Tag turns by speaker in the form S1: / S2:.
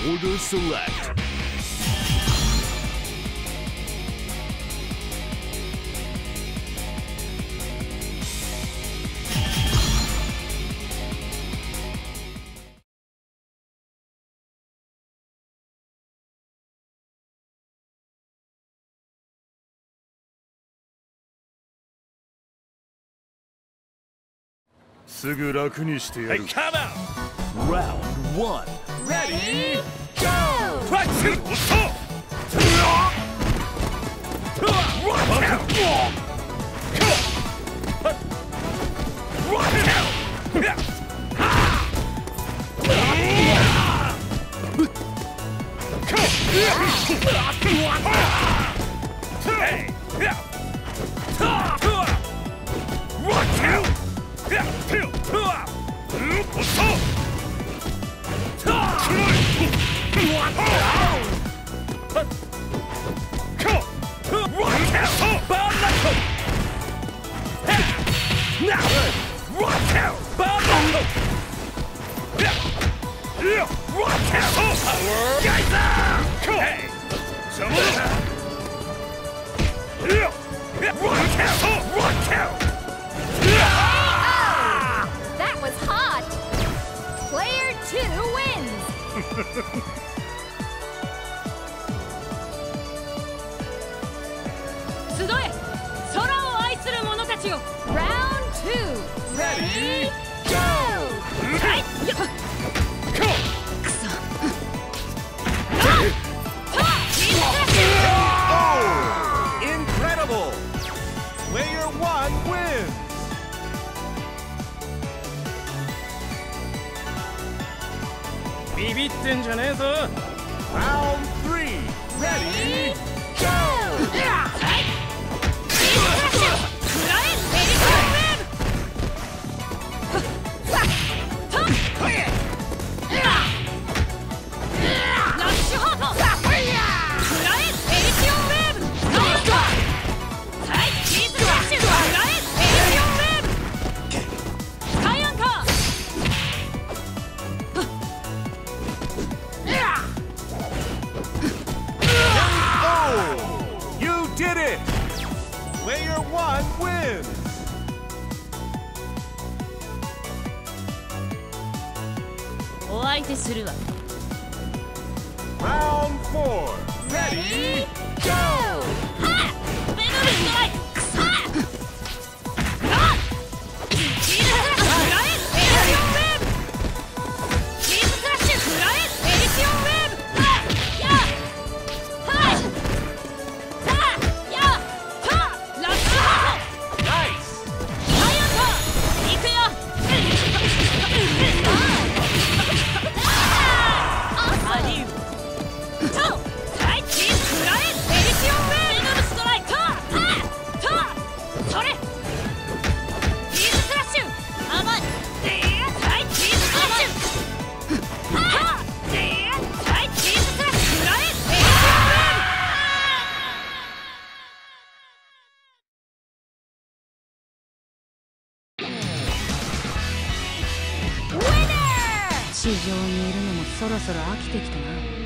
S1: Order select. Hey, come out! Round 1.
S2: Ready, go!
S3: That was hot! Player 2 wins! 集え空を愛する者たちよ Round 2 Ready, go! はいよっくそ
S2: Incredible! Player 1 wins!
S4: ビビってんじゃねえぞ
S2: Round 3 Ready, go!
S3: お相手するわ
S2: Round 4 Ready, go!
S3: ベノルストライクくそ地上にいるのもそろそろ飽きてきたな。